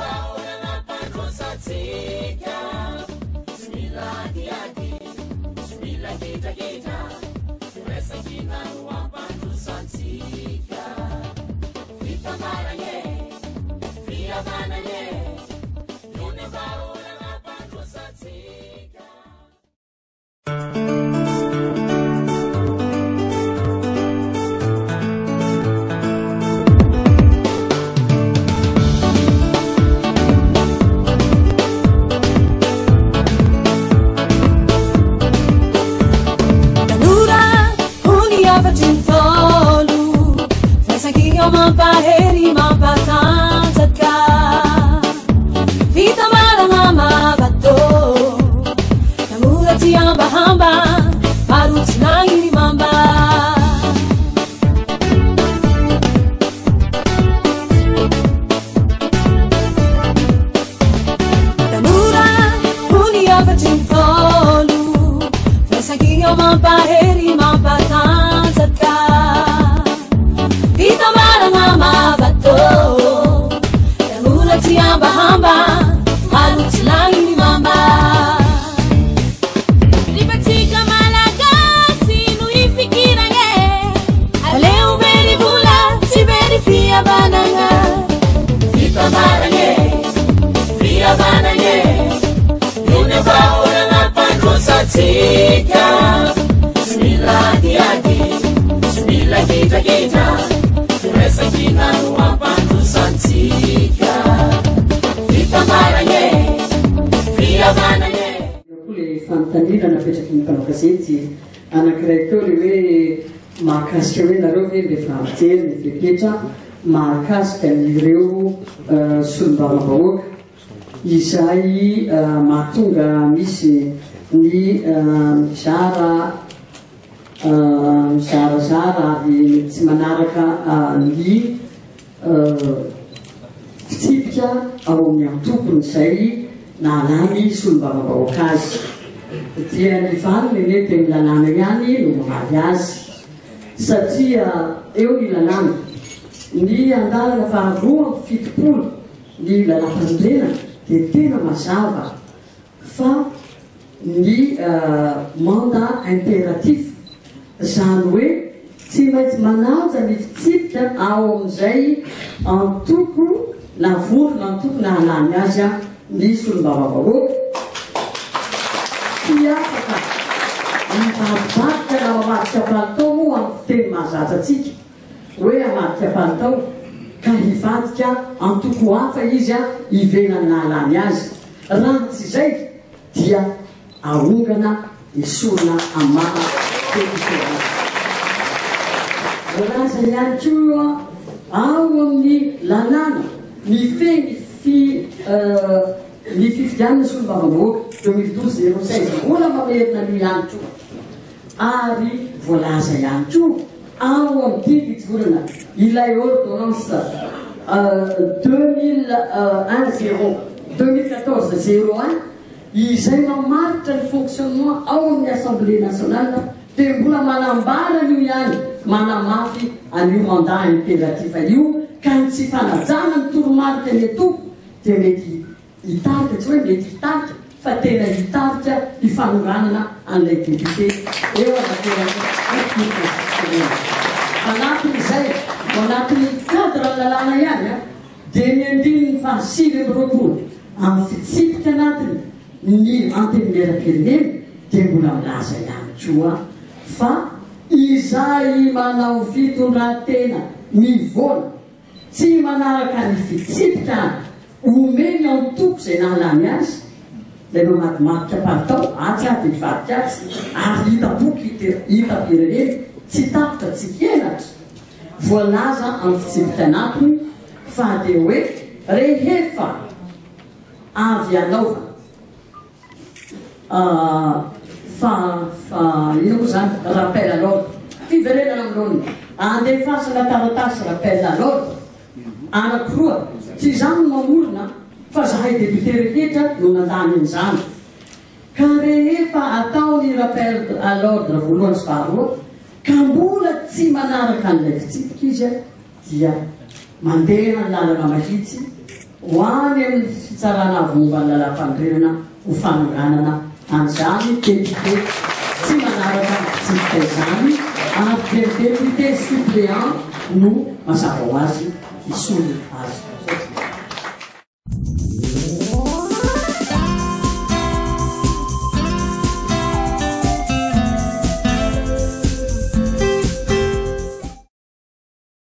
mahakasika ireo solombavam-bahoaka izay mahatonga misy ny mizarazara ary tsy manaraka ny fitsipika ao amin'ny antokony izay nalany solombavam-bahoaka azy dia ny valiny mety amin'ny lalàna ihany no mamaly azy satria eo ny lalàna ny andalana faharoa fitopolo ny lalam-pandrena dia tena mazava fa ny mandat impératif zany hoe tsy maintsy manaja ny fitsipika ao amin'izay antoko na vorona antoko na halany azy a ny solombavam-bahoaka tsy afaka mivadibadika na mamadika palitao moa amin'ny fiteny mahazaza atsika hoe amadika palitao ka hivadika antoko hafa izy a ivelany na halany azy raha tsy izay dia ahongana isorona amaha tekisorana volaza ihany koa ao amin'ny lalàna mifeny ny fifidianana solombavam-bahoaka 2012-06 mbola mamerina ny ihany koa ary voalaza ihany koa ao amin'ity fitvolana ilay ordonnance 2014-01 izay mamaritra ny fonctionnement ao amin'ny assemblée nationale dia mbola manambara an'io ihany manamafy an'io mandat impératif io ka ny tsy fanajana ny toromarika ny atoko dia mety hitarika tsy hoe mety hitarika fa tena hitarika hifanonganana an'ilay député eo anatin'izay anatin'ny cadre lalàna ihany dia ny andininy fahasivy amin'ny roapolo amin'ny fitsipika anatiny ny antenimieram-pirenena dia mbola milaza ihany koa fa izay manao fitondran-tena mivona tsy manaraka ny fitsipika omeny antoko izay nahalany azy dia mamadimadika palitao atsy aby mivadika azy ary hita boky hita pirenena tsy tapitra tsy hienatra voalaza amin'ny fitsipika anatiny fa dia hoe rehefa avy anaova ino moa zany rappel à l'ordre fiverenana amin'olona andefasana taratasy rappel à l'ordre anakiroa tsy izany no mamorona fa zahay député rehetra no nandany an'izany ka rehefa ataony rappel à l'ordre voalohany sy faharoa ka mbola tsy manaraka an'ilay fitsipika izy dia mandeha ny lalana mahitsy ho any amin'ny fitsarana momba ny lalam-panorenana ho fanonganana an'izany député tsy manaraka tsipika izany ary député suppléant no mazava ho azy isony azy.